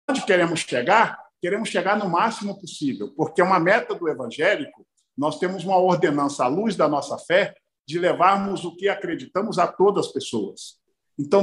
onde queremos chegar? Queremos chegar no máximo possível, porque é uma meta do evangélico. Nós temos uma ordenança à luz da nossa fé de levarmos o que acreditamos a todas as pessoas. Então,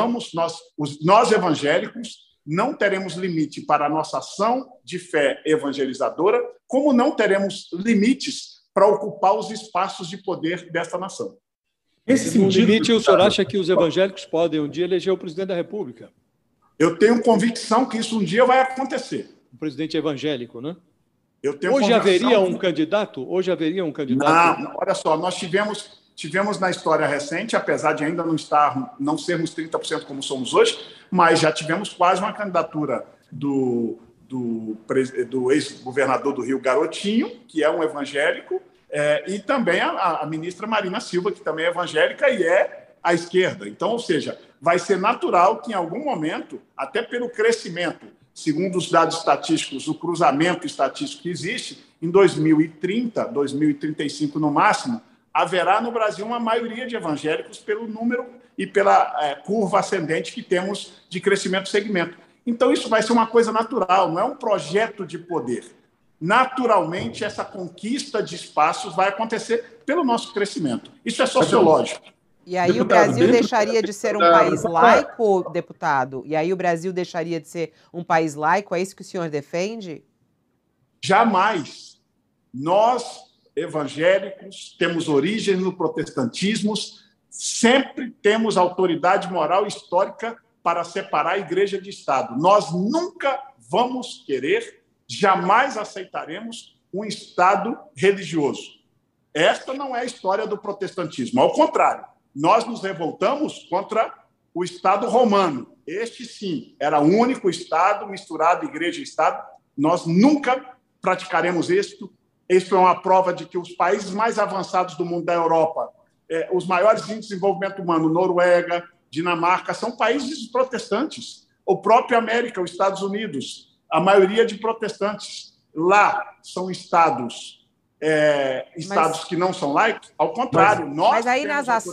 nós evangélicos não teremos limite para a nossa ação de fé evangelizadora, como não teremos limites para ocupar os espaços de poder desta nação. No limite, o senhor acha que os evangélicos podem um dia eleger o presidente da República? Eu tenho convicção que isso um dia vai acontecer. Um presidente evangélico, né? Hoje haveria um candidato? Hoje haveria um candidato? Não, olha só, nós tivemos na história recente, apesar de ainda não sermos 30% como somos hoje, mas já tivemos quase uma candidatura do ex-governador do Rio, Garotinho, que é um evangélico, e também a ministra Marina Silva, que também é evangélica e é à esquerda. Então, ou seja, vai ser natural que em algum momento, até pelo crescimento, segundo os dados estatísticos, o cruzamento estatístico que existe, em 2030, 2035 no máximo, haverá no Brasil uma maioria de evangélicos pelo número e pela curva ascendente que temos de crescimento do segmento. Então, isso vai ser uma coisa natural, não é um projeto de poder. Naturalmente, essa conquista de espaços vai acontecer pelo nosso crescimento. Isso é sociológico. E aí deputado, o Brasil deixaria de ser um país laico, deputado? E aí o Brasil deixaria de ser um país laico? É isso que o senhor defende? Jamais. Nós, evangélicos, temos origem no protestantismo, sempre temos autoridade moral e histórica para separar a igreja de Estado. Nós nunca vamos querer, jamais aceitaremos um Estado religioso. Esta não é a história do protestantismo. Ao contrário, nós nos revoltamos contra o Estado romano. Este, sim, era o único Estado misturado, igreja e Estado. Nós nunca praticaremos isto. Isso é uma prova de que os países mais avançados do mundo da Europa, os maiores índices de desenvolvimento humano, Noruega, Dinamarca, são países protestantes. O próprio América, os Estados Unidos, a maioria de protestantes. Lá são estados que não são laicos, ao contrário, mas aí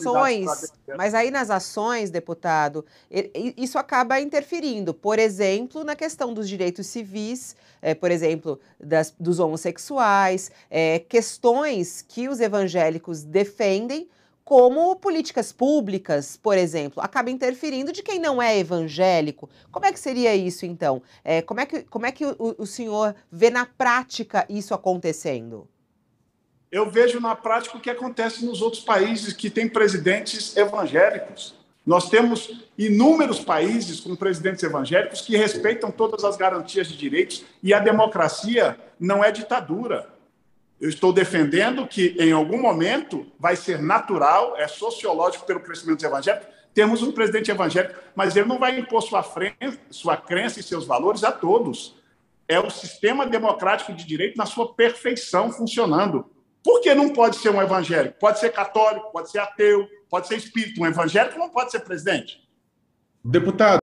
nas ações, deputado, isso acaba interferindo, por exemplo, na questão dos direitos civis, por exemplo, dos homossexuais, questões que os evangélicos defendem, como políticas públicas, por exemplo, acaba interferindo de quem não é evangélico. Como é que seria isso, então? Como é que o senhor vê na prática isso acontecendo? Eu vejo na prática o que acontece nos outros países que têm presidentes evangélicos. Nós temos inúmeros países com presidentes evangélicos que respeitam todas as garantias de direitos e a democracia não é ditadura. Eu estou defendendo que, em algum momento, vai ser natural, é sociológico pelo crescimento dos evangélicos, temos um presidente evangélico, mas ele não vai impor sua crença e seus valores a todos. É o sistema democrático de direito na sua perfeição funcionando. Por que não pode ser um evangélico? Pode ser católico, pode ser ateu, pode ser espírita. Um evangélico não pode ser presidente. Deputado.